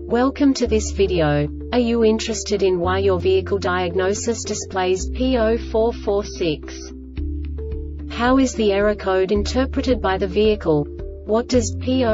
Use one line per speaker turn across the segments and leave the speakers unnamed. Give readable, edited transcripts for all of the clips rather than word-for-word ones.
Welcome to this video. Are you interested in why your vehicle diagnosis displays P0446? How is the error code interpreted by the vehicle? What does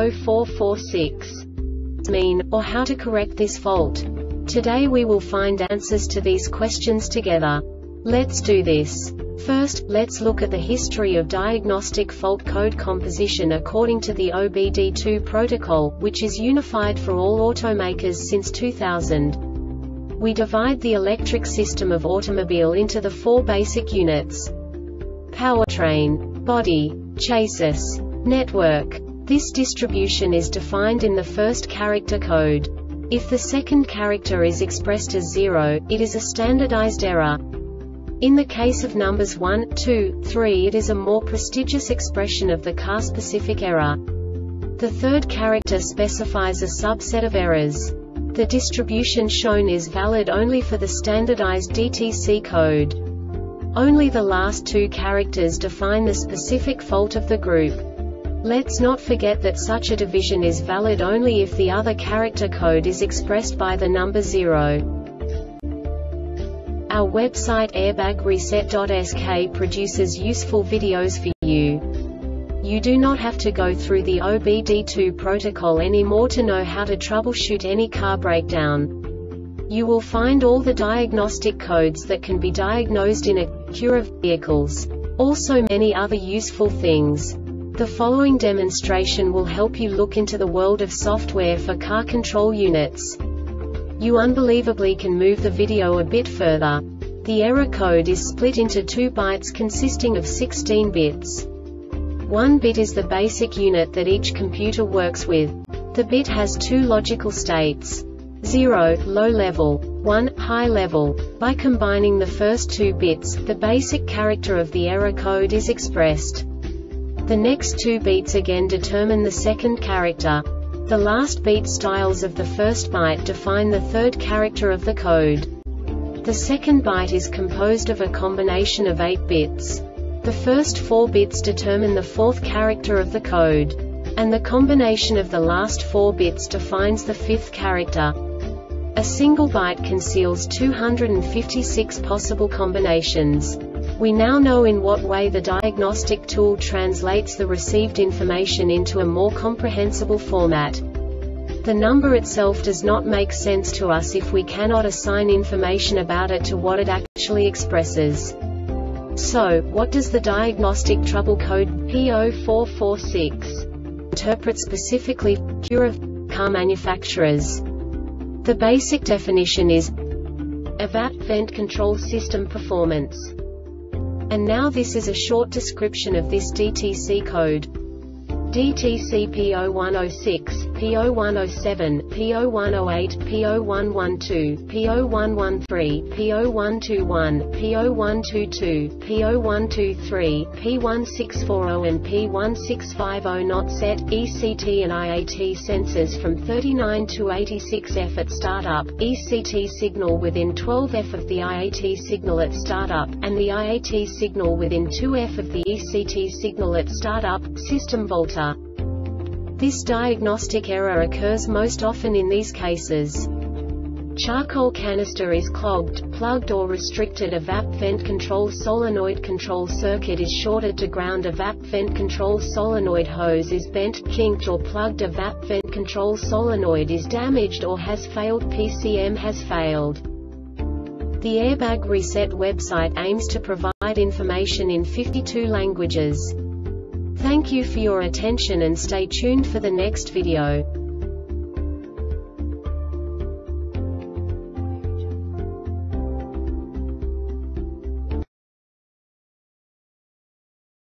P0446 mean, or how to correct this fault? Today we will find answers to these questions together. Let's do this. First, let's look at the history of diagnostic fault code composition according to the OBD2 protocol, which is unified for all automakers since 2000. We divide the electric system of automobile into the four basic units: powertrain, body, chassis, network. This distribution is defined in the first character code. If the second character is expressed as 0, it is a standardized error. In the case of numbers 1, 2, 3, it is a more prestigious expression of the car-specific error. The third character specifies a subset of errors. The distribution shown is valid only for the standardized DTC code. Only the last two characters define the specific fault of the group. Let's not forget that such a division is valid only if the other character code is expressed by the number 0. Our website airbagreset.sk produces useful videos for you. You do not have to go through the OBD2 protocol anymore to know how to troubleshoot any car breakdown. You will find all the diagnostic codes that can be diagnosed in Acura vehicles. Also many other useful things. The following demonstration will help you look into the world of software for car control units. You unbelievably can move the video a bit further. The error code is split into 2 bytes consisting of 16 bits. 1 bit is the basic unit that each computer works with. The bit has 2 logical states: 0, low level, 1, high level. By combining the first 2 bits, the basic character of the error code is expressed. The next 2 beats again determine the second character. The last beat styles of the first byte define the third character of the code. The second byte is composed of a combination of 8 bits. The first 4 bits determine the fourth character of the code. And the combination of the last 4 bits defines the fifth character. A single byte conceals 256 possible combinations. We now know in what way the diagnostic tool translates the received information into a more comprehensible format. The number itself does not make sense to us if we cannot assign information about it to what it actually expresses. So, what does the diagnostic trouble code P0446 interpret specifically for Acura car manufacturers? The basic definition is EVAP vent control system performance. And now this is a short description of this DTC code. DTC P0106, P0107, P0108, P0112, P0113, P0121, P0122, P0123, P1640 and P1650 not set, ECT and IAT sensors from 39 to 86F at startup, ECT signal within 12F of the IAT signal at startup, and the IAT signal within 2F of the ECT signal at startup, system volta. This diagnostic error occurs most often in these cases: charcoal canister is clogged, plugged or restricted, a VAP vent control solenoid control circuit is shorted to ground, a VAP vent control solenoid hose is bent, kinked or plugged, a VAP vent control solenoid is damaged or has failed, PCM has failed. The Airbag Reset website aims to provide information in 52 languages. Thank you for your attention and stay tuned for the next video.